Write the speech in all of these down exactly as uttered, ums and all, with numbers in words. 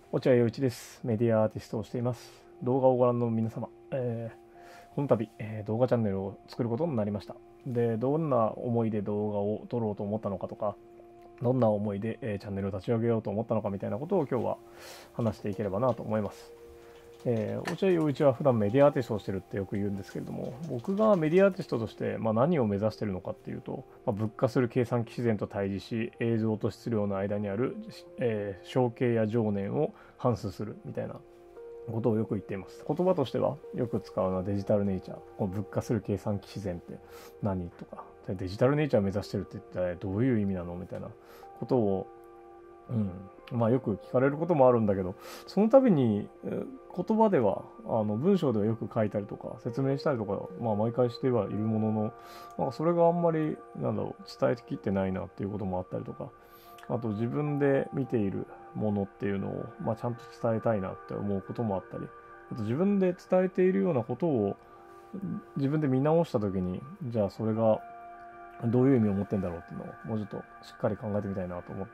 落合陽一です。メディアアーティストをしています。動画をご覧の皆様、えー、この度、えー動画チャンネルを作ることになりました。で、どんな思いで動画を撮ろうと思ったのかとか、どんな思いで、えーチャンネルを立ち上げようと思ったのかみたいなことを今日は話していければなと思います。えー、落合陽一は普段メディアアーティストをしてるってよく言うんですけれども、僕がメディアアーティストとして、まあ、何を目指しているのかっていうと、まあ、物化する計算機自然と対峙し、映像と質量の間にある、えー、象形や情念を反芻するみたいなことをよく言っています。言葉としてはよく使うのはデジタルネイチャー。この物化する計算機自然って何とか、デジタルネイチャーを目指してるって言ったらどういう意味なのみたいなことを、うん、まあよく聞かれることもあるんだけど、その度に言葉では、あの文章ではよく書いたりとか説明したりとか、まあ毎回してはいるものの、なんかそれがあんまり、なんだろう、伝えきってないなっていうこともあったりとか、あと自分で見ているものっていうのを、まあ、ちゃんと伝えたいなって思うこともあったり、あと自分で伝えているようなことを自分で見直した時に、じゃあそれがどういう意味を持ってんだろうっていうのをもうちょっとしっかり考えてみたいなと思って、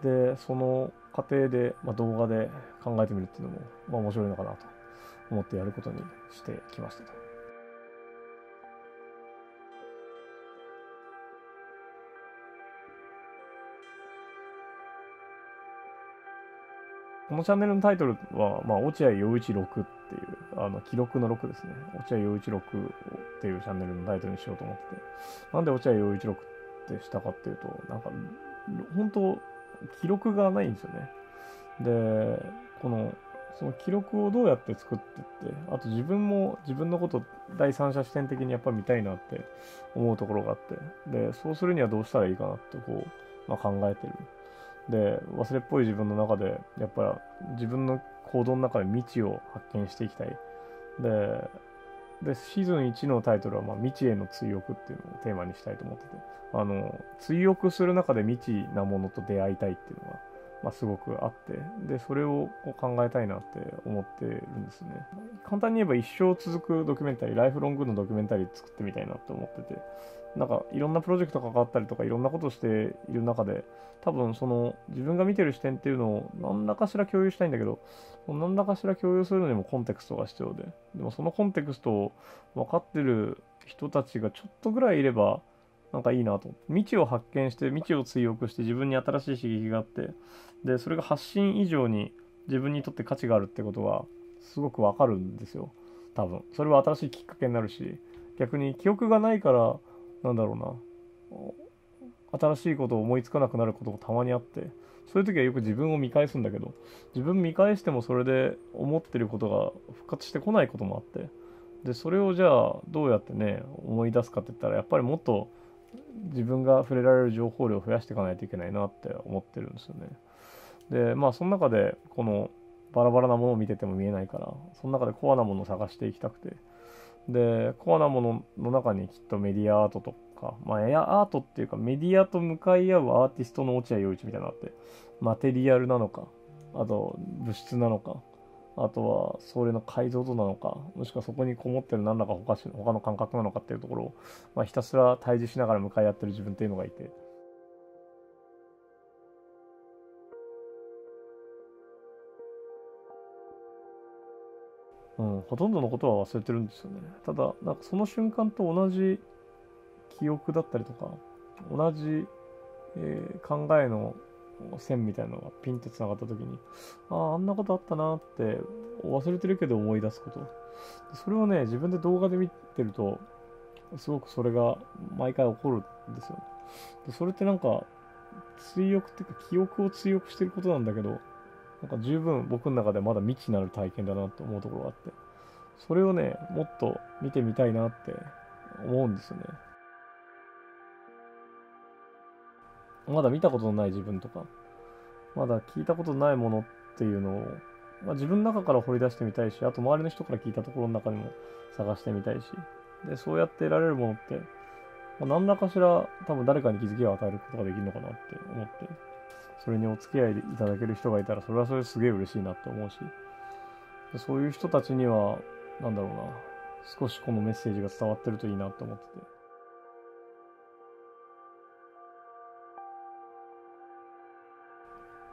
でその過程で、まあ、動画で考えてみるっていうのも、まあ、面白いのかなと思ってやることにしてきましたと。このチャンネルのタイトルは、まあ、落合陽一ろくっていう、あの、記録のろくですね。落合陽一ろくっていうチャンネルのタイトルにしようと思ってて。なんで落合陽一ろくってしたかっていうと、なんか、本当記録がないんですよね。で、この、その記録をどうやって作ってって、あと自分も自分のこと第三者視点的にやっぱり見たいなって思うところがあって、で、そうするにはどうしたらいいかなってこう、まあ、考えてる。で、忘れっぽい自分の中で、やっぱり自分の行動の中で未知を発見していきたい。で、でシーズンいちのタイトルは、まあ、未知への追憶っていうのをテーマにしたいと思ってて、あの、追憶する中で未知なものと出会いたいっていうのが、まあ、すごくあって、で、それをこう考えたいなって思ってるんですね。簡単に言えば一生続くドキュメンタリー、ライフロングのドキュメンタリー作ってみたいなって思ってて、なんかいろんなプロジェクト関わったりとかいろんなことをしている中で、多分その自分が見てる視点っていうのを何らかしら共有したいんだけど、何らかしら共有するのにもコンテクストが必要で、でもそのコンテクストを分かってる人たちがちょっとぐらいいれば、なんかいいなと思って。未知を発見して、未知を追憶して自分に新しい刺激があって、で、それが発信以上に自分にとって価値があるってことは、すごくわかるんですよ。多分。それは新しいきっかけになるし、逆に記憶がないから、なんだろうな、新しいことを思いつかなくなることもたまにあって、そういう時はよく自分を見返すんだけど、自分見返してもそれで思ってることが復活してこないこともあって、で、それをじゃあどうやってね、思い出すかって言ったら、やっぱりもっと自分が触れられる情報量を増やしていかないといけないなって思ってるんですよね。で、まあその中で、このバラバラなものを見てても見えないから、その中でコアなものを探していきたくて、で、コアなものの中にきっとメディアアートとか、まあエアアートっていうかメディアと向かい合うアーティストの落合陽一みたいなのがあって、マテリアルなのか、あと物質なのか、あとはそれの解像度なのか、もしくはそこにこもってる何らか他他の感覚なのかっていうところを、まあ、ひたすら対峙しながら向かい合ってる自分っていうのがいて、うん、ほとんどのことは忘れてるんですよね。ただ、なんかその瞬間と同じ記憶だったりとか、同じ、えー考えの線みたいなのがピンとつながった時に、ああ、あんなことあったなって忘れてるけど思い出すこと。それをね、自分で動画で見てると、すごくそれが毎回起こるんですよ。でそれってなんか、追憶っていうか記憶を追憶してることなんだけど、なんか十分僕の中でまだ未知なる体験だなと思うところがあって、それをね、もっと見てみたいなって思うんですよね。まだ見たことのない自分とか、まだ聞いたことないものっていうのを、まあ、自分の中から掘り出してみたいし、あと周りの人から聞いたところの中にも探してみたいし、で、そうやって得られるものって、まあ、何らかしら多分誰かに気づきを与えることができるのかなって思って、それにお付き合いいただける人がいたら、それはそれですげえ嬉しいなって思うし、でそういう人たちには、なんだろうな、少しこのメッセージが伝わってるといいなって思ってて。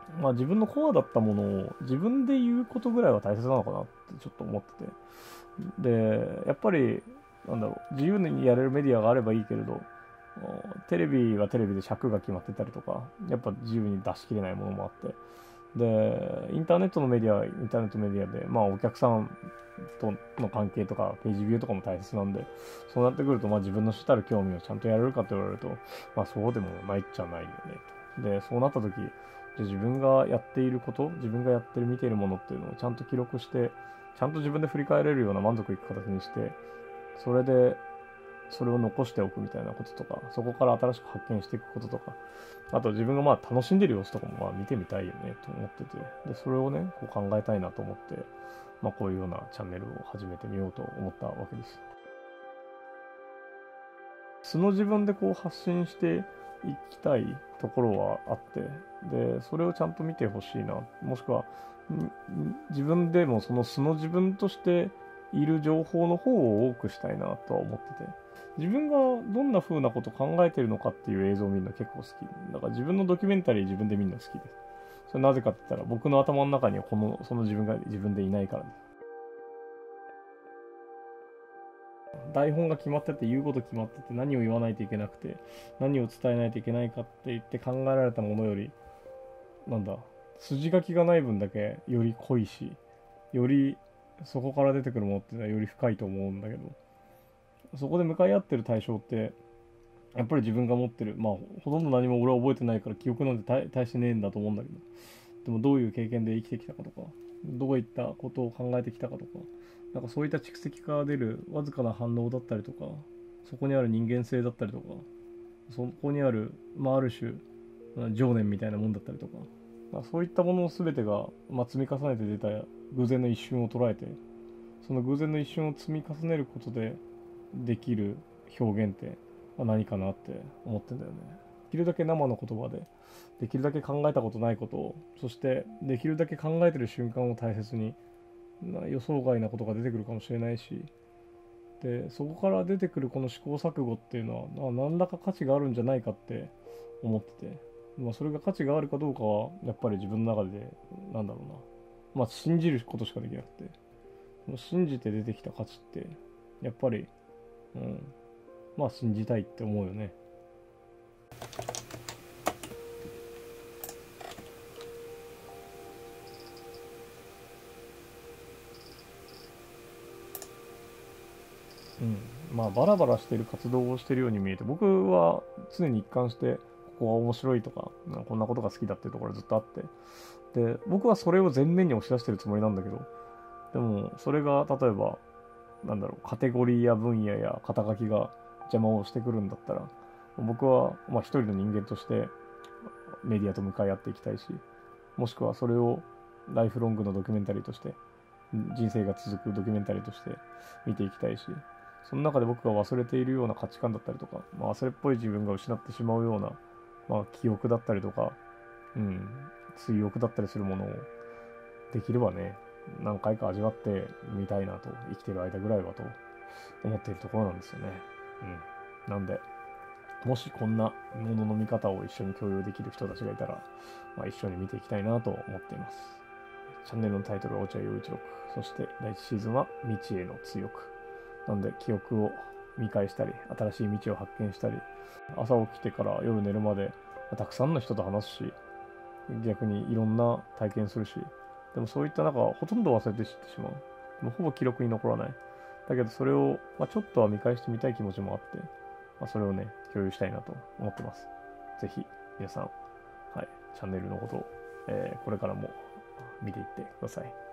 まあ自分のコアだったものを自分で言うことぐらいは大切なのかなってちょっと思ってて。で、やっぱり、なんだろう、自由にやれるメディアがあればいいけれど、テレビはテレビで尺が決まってたりとか、やっぱ自由に出しきれないものもあって、で、インターネットのメディアはインターネットメディアで、まあお客さんとの関係とか、ページビューとかも大切なんで、そうなってくると、まあ自分の主たる興味をちゃんとやれるかと言われると、まあそうでもないっちゃないよね、と。で、そうなった時、じゃあ自分がやっていること、自分がやってる、見ているものっていうのをちゃんと記録して、ちゃんと自分で振り返れるような満足いく形にして、それで、それを残しておくみたいなこととか、そこから新しく発見していくこととか、あと自分がまあ楽しんでる様子とかもまあ見てみたいよねと思ってて、で、それをね、こう考えたいなと思って、まあこういうようなチャンネルを始めてみようと思ったわけです。素の自分でこう発信していきたいところはあって、で、それをちゃんと見てほしいな、もしくは、自分でもその素の自分としている情報の方を多くしたいなとは思ってて、自分がどんな風なこと考えてるのかっていう映像を見るの結構好き。だから自分のドキュメンタリー自分で見るの好きです。それなぜかって言ったら僕の頭の中にはこの、その自分が自分でいないからです。台本が決まってて、言うこと決まってて、何を言わないといけなくて、何を伝えないといけないかって言って考えられたものより、なんだ、筋書きがない分だけより濃いし、よりそこから出てくるものっていうのはより深いと思うんだけど、そこで向かい合ってる対象って、やっぱり自分が持ってる、まあ、ほとんど何も俺は覚えてないから記憶なんて大大してねえんだと思うんだけど、でもどういう経験で生きてきたかとか、どういったことを考えてきたかとか、なんかそういった蓄積から出るわずかな反応だったりとか、そこにある人間性だったりとか、そこにある、まあ、ある種、情念みたいなもんだったりとか、まあ、そういったもの全てが、まあ、積み重ねて出た偶然の一瞬を捉えて、その偶然の一瞬を積み重ねることでできる表現って何かなって思ってんだよね。できるだけ生の言葉で、できるだけ考えたことないことを、そしてできるだけ考えてる瞬間を大切に、予想外なことが出てくるかもしれないし、でそこから出てくるこの試行錯誤っていうのは何らか価値があるんじゃないかって思ってて、まあ、それが価値があるかどうかはやっぱり自分の中でなんだろうな、まあ信じることしかできなくて、信じて出てきた価値ってやっぱり、うん、まあ信じたいって思うよね。うん、まあバラバラしてる活動をしてるように見えて、僕は常に一貫してここは面白いとか、こんなことが好きだっていうところがずっとあって、で僕はそれを前面に押し出してるつもりなんだけど、でもそれが例えばなんだろう、カテゴリーや分野や肩書きが邪魔をしてくるんだったら、僕はまあ一人の人間としてメディアと向かい合っていきたいし、もしくはそれをライフロングのドキュメンタリーとして、人生が続くドキュメンタリーとして見ていきたいし、その中で僕が忘れているような価値観だったりとか、まあ、忘れっぽい自分が失ってしまうような、まあ、記憶だったりとか、うん、追憶だったりするものをできればね、何回か味わってみたいなと、生きてる間ぐらいはと思っているところなんですよね。うん。なんで、もしこんなものの見方を一緒に共有できる人たちがいたら、まあ、一緒に見ていきたいなと思っています。チャンネルのタイトルは落合陽一郎、そしてだいいちシーズンは道への強く。なんで記憶を見返したり、新しい道を発見したり、朝起きてから夜寝るまでたくさんの人と話すし、逆にいろんな体験するし、でもそういった中ほとんど忘れて知ってしまう。でもほぼ記録に残らない。だけどそれを、まあ、ちょっとは見返してみたい気持ちもあって、まあ、それをね、共有したいなと思ってます。ぜひ皆さん、はい、チャンネルのことを、えー、これからも見ていってください。